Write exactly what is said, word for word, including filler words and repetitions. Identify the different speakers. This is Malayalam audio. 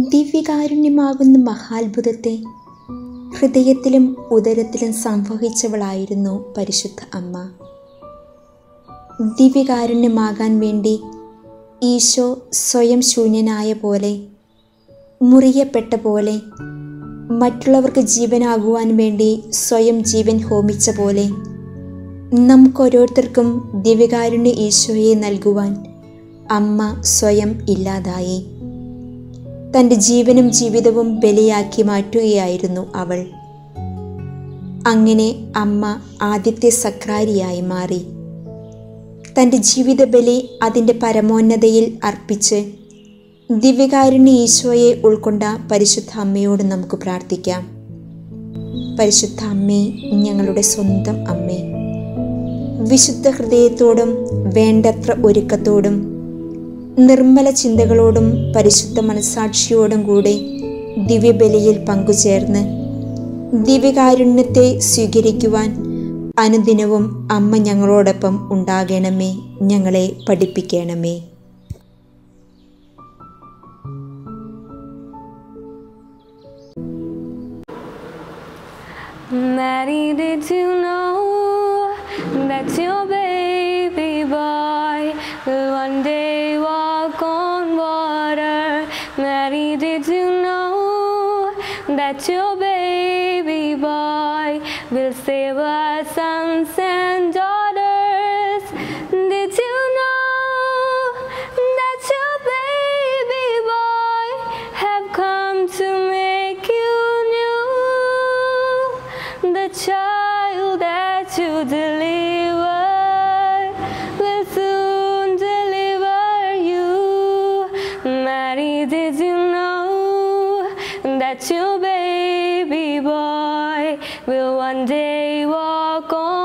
Speaker 1: ദിവ്യകാരുണ്യമാകുന്ന മഹാത്ഭുതത്തെ ഹൃദയത്തിലും ഉദരത്തിലും സംവഹിച്ചവളായിരുന്നു പരിശുദ്ധ അമ്മ. ദിവ്യകാരുണ്യമാകാൻ വേണ്ടി ഈശോ സ്വയം ശൂന്യനായ പോലെ, മുറിയപ്പെട്ട പോലെ, മറ്റുള്ളവർക്ക് ജീവനാകുവാൻ വേണ്ടി സ്വയം ജീവൻ ഹോമിച്ച പോലെ നമുക്കോരോരുത്തർക്കും ദിവ്യകാരുണ്യ ഈശോയെ നൽകുവാൻ അമ്മ സ്വയം ഇല്ലാതായി. തൻ്റെ ജീവനും ജീവിതവും ബലിയാക്കി മാറ്റുകയായിരുന്നു അവൾ. അങ്ങനെ അമ്മ ആദ്യത്തെ സക്രാരിയായി മാറി. തൻ്റെ ജീവിത ബലി അതിൻ്റെ പരമോന്നതയിൽ അർപ്പിച്ച് ദിവ്യകാരുണ്യ ഈശോയെ ഉൾക്കൊണ്ട പരിശുദ്ധ അമ്മയോട് നമുക്ക് പ്രാർത്ഥിക്കാം. പരിശുദ്ധ അമ്മേ, ഞങ്ങളുടെ സ്വന്തം അമ്മേ, വിശുദ്ധ ഹൃദയത്തോടും വേണ്ടത്ര ഒരുക്കത്തോടും നിർമ്മല ചിന്തകളോടും പരിശുദ്ധ മനസ്സാക്ഷിയോടും കൂടെ ദിവ്യബലിയിൽ പങ്കുചേർന്ന് ദിവ്യകാരുണ്യത്തെ സ്വീകരിക്കുവാൻ അനുദിനവും അമ്മ ഞങ്ങളോടൊപ്പം ഉണ്ടാകണമേ, ഞങ്ങളെ പഠിപ്പിക്കണമേ.
Speaker 2: Mary, did you know that your baby boy will one day walk on water? Mary, did you know that your baby boy will save our sons and daughters? Did you know that your baby boy have come to make you new? The child that you deliver will soon deliver you. Mary, did you know that your baby boy will one day walk on